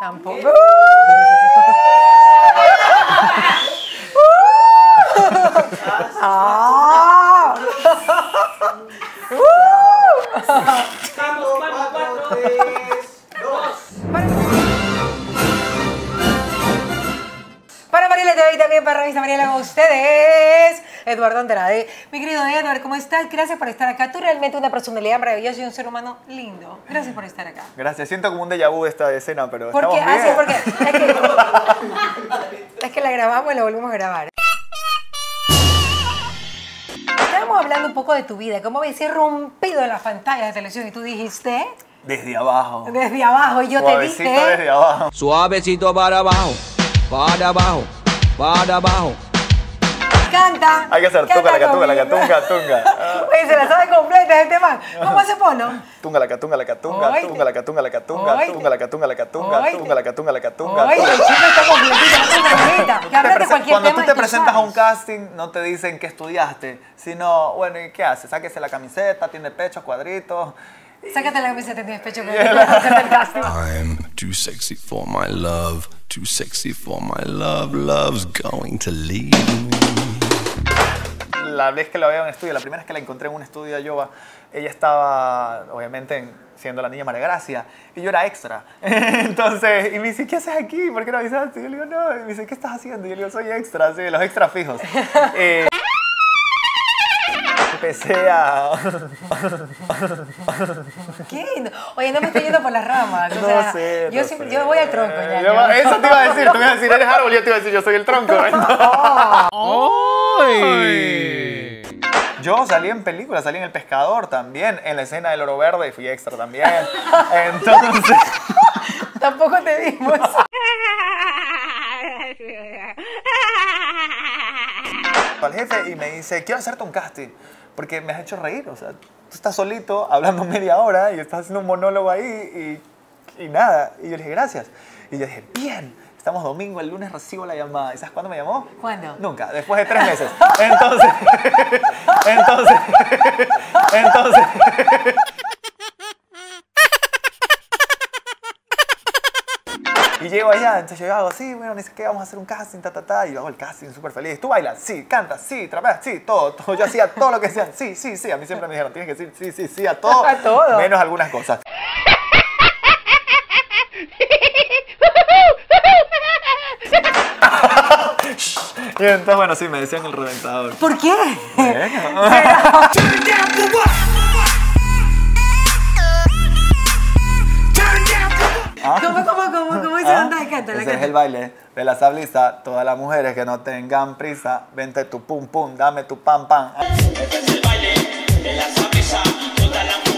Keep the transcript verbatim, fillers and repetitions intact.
Tampoco. ¡Ah! Vamos, vamos, cuatro, tres, dos. Para Mariela T V y también para Revista Mariela con ustedes, Eduardo Andrade. Mi querido Eduardo, ¿cómo estás? Gracias por estar acá. Tú realmente una personalidad maravillosa y un ser humano lindo. Gracias por estar acá. Gracias. Siento como un déjà vu esta escena, pero Porque, estamos bien. ah, sí, porque es que, es que la grabamos y la volvimos a grabar. Estábamos hablando un poco de tu vida, cómo habías rompido en las pantallas de televisión y tú dijiste... Desde abajo. Desde abajo, y yo Suavecito te dije... desde abajo. Suavecito para abajo, para abajo, para abajo. Canta. Hay que hacer canta tunga, la catunga, la conmigo. catunga, tunga. Oye, se la sabe completa este man. ¿Cómo hace Polo? Tunga, la catunga, la catunga, Oíste. tunga, la catunga, la catunga, Oíste. tunga, la catunga, la catunga, Oíste. tunga, la catunga, la catunga. Oye, el chico está completito, está completita. Que hablas de cualquier Cuando tema tú y te tú presentas a un sabes. casting, no te dicen que estudiaste, sino, bueno, ¿y qué haces? Sáquese la camiseta, tiene pechos, cuadritos. Sácate la camiseta, tienes pecho que no puedes hacer el casting. I'm too sexy for my love, too sexy for my love, love's going to leave me. La vez que la veo en estudio, la primera vez que la encontré en un estudio de yoga, ella estaba, obviamente, en- siendo la niña María Gracia, y yo era extra. Entonces, y me dice, ¿qué haces aquí? ¿Por qué no avisaste? Y yo le digo, no. Y me dice, ¿qué estás haciendo? Y yo le digo, soy extra, sí, los extras fijos. Eh, empecé a... ¿Qué? No, oye, no me estoy yendo por las ramas. O No sea, sé, yo, no siempre- sé. yo voy al tronco ya. Yo- ya. eso te iba a decir, tú me ibas a decir, eres árbol, y yo te iba a decir, yo soy el tronco. Yo salí en películas, salí en El Pescador también, en la escena del Oro Verde y fui extra también. Entonces, Tampoco te vimos. al jefe y me dice, quiero hacerte un casting, porque me has hecho reír, o sea, tú estás solito hablando media hora y estás haciendo un monólogo ahí y, y nada. Y yo le dije, gracias. Y yo dije, bien, estamos domingo, el lunes recibo la llamada. ¿Y sabes cuándo me llamó? ¿Cuándo? Nunca, después de tres meses. Entonces, entonces, entonces... Y llego allá, entonces yo hago, sí, bueno, dice que vamos a hacer un casting, ta, ta, ta, y yo hago el casting súper feliz. ¿Tú bailas? Sí. ¿Cantas? Sí. ¿Trapeas? Sí. Todo, todo. Yo hacía todo lo que decían, sí, sí, sí. A mí siempre me dijeron, tienes que decir sí, sí, sí a todo, A todo. menos algunas cosas. Y entonces, bueno, sí, me decían el reventador. ¿Por qué? Bueno. ¿Cómo, cómo, cómo, cómo dice Ah, onda? Cántala, ese es cántala. el baile de la sablista. Todas las mujeres que no tengan prisa, vente tu pum pum, dame tu pam pam. Este es el baile de la sabrisa, todas las